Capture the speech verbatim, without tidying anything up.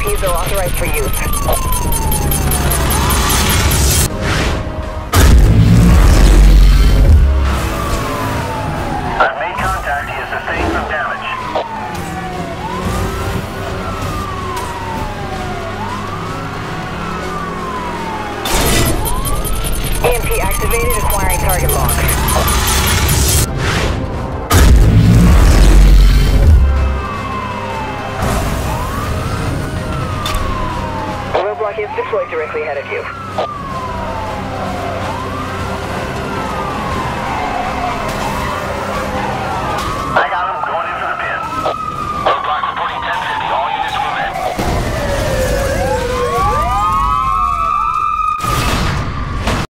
Ps are authorized for use. I've made contact. He has sustained some damage. E M P activated, acquiring target lock. Roadblock is deployed directly ahead of you.